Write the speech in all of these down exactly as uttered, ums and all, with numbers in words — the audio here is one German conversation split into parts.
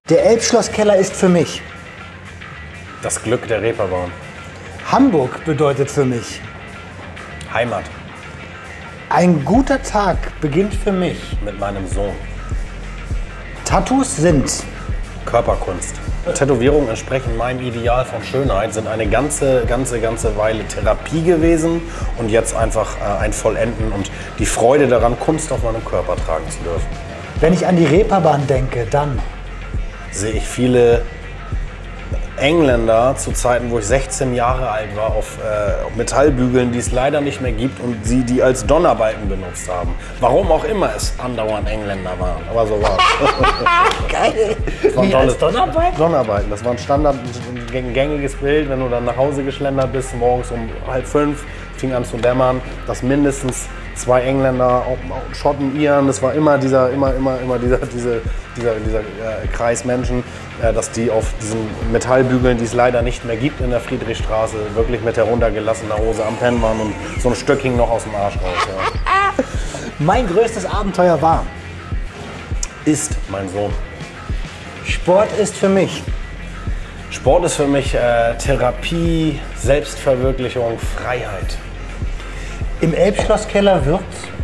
Der Elbschlosskeller ist für mich. Das Glück der Reeperbahn. Hamburg bedeutet für mich. Heimat. Ein guter Tag beginnt für mich. Mit meinem Sohn. Tattoos sind. Körperkunst. Tätowierungen entsprechen meinem Ideal von Schönheit, sind eine ganze, ganze, ganze Weile Therapie gewesen und jetzt einfach äh, ein Vollenden und die Freude daran, Kunst auf meinem Körper tragen zu dürfen. Wenn ich an die Reeperbahn denke, dann Sehe ich viele Engländer zu Zeiten, wo ich sechzehn Jahre alt war, auf äh, Metallbügeln, die es leider nicht mehr gibt und sie die als Donnerbalken benutzt haben. Warum auch immer es andauernd Engländer waren, aber so war es. geil. Das war ein Wie, tolles als Donnerbalken? Donnerbalken. Das war ein Standard, ein gängiges Bild, wenn du dann nach Hause geschlendert bist, morgens um halb fünf, fing an zu dämmern, dass mindestens zwei Engländer, Schotten, Iren, das war immer dieser, immer, immer, immer dieser, diese, dieser, dieser äh, Kreis Menschen, äh, dass die auf diesen Metallbügeln, die es leider nicht mehr gibt in der Friedrichstraße, wirklich mit heruntergelassener Hose am Pennen waren und so ein Stück hing noch aus dem Arsch raus. Ja. Mein größtes Abenteuer war. Ist mein Sohn. Sport ist für mich. Sport ist für mich äh, Therapie, Selbstverwirklichung, Freiheit. Im Elbschlosskeller wird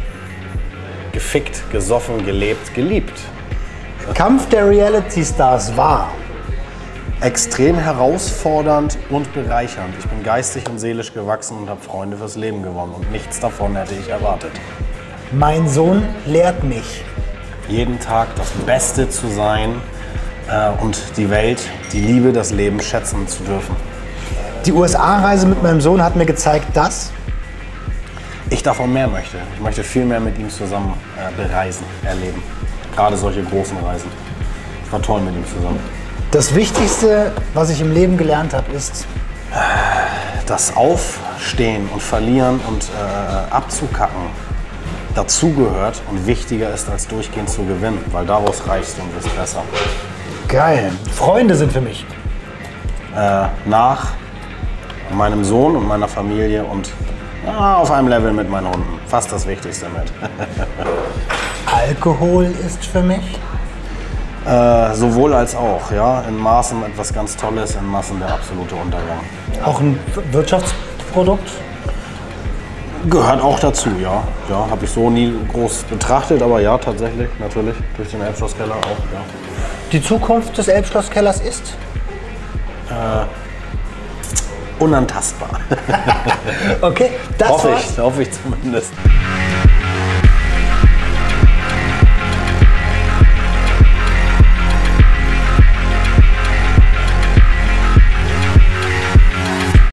Gefickt, gesoffen, gelebt, geliebt. Kampf der Reality Stars war. Extrem herausfordernd und bereichernd. Ich bin geistig und seelisch gewachsen und habe Freunde fürs Leben gewonnen. Und nichts davon hätte ich erwartet. Mein Sohn lehrt mich. Jeden Tag das Beste zu sein äh, und die Welt, die Liebe, das Leben schätzen zu dürfen. Die U S A-Reise mit meinem Sohn hat mir gezeigt, dass ich davon mehr möchte. Ich möchte viel mehr mit ihm zusammen äh, bereisen, erleben. Gerade solche großen Reisen. Es war toll mit ihm zusammen. das Wichtigste, was ich im Leben gelernt habe, ist das Aufstehen und Verlieren und äh, abzukacken dazugehört und wichtiger ist, als durchgehend zu gewinnen, weil daraus reichst du und wirst besser. geil. Freunde sind für mich. Äh, nach meinem Sohn und meiner Familie und ja, auf einem Level mit meinen Hunden. Fast das Wichtigste mit. Alkohol ist für mich. Äh, sowohl als auch, ja. In Maßen etwas ganz Tolles, in Massen der absolute Untergang. Auch ein Wirtschaftsprodukt. Gehört auch dazu, ja. Ja, habe ich so nie groß betrachtet, aber ja, tatsächlich, natürlich. Durch den Elbschlosskeller auch, ja. Die Zukunft des Elbschlosskellers ist? Unantastbar. Okay, das Hoffe war's. ich, hoffe ich zumindest.